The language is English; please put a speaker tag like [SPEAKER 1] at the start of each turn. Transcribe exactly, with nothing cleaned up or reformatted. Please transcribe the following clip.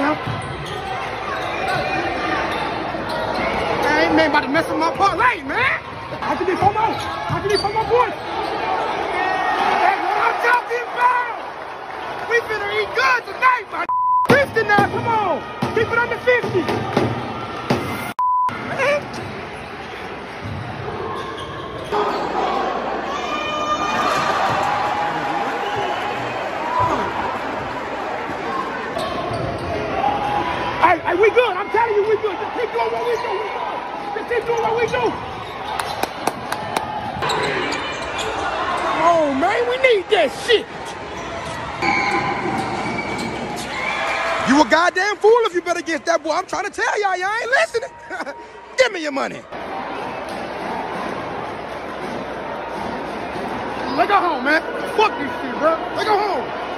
[SPEAKER 1] now. I ain't man about to mess up my parlay, man. How can you come on? How can you come on, boy? That's what I'm talking about. We finna eat good tonight, my fifty now, come on. Keep it under fifty. Man. Hey, hey, we good. I'm telling you, we good. Just keep doing what we do. We good. Just keep doing what we do. Come on, man. We need that shit. You a goddamn fool if you bet against that boy. I'm trying to tell y'all, y'all ain't listening. Give me your money. Let's go home, man. Fuck this shit, bro. Let's go home.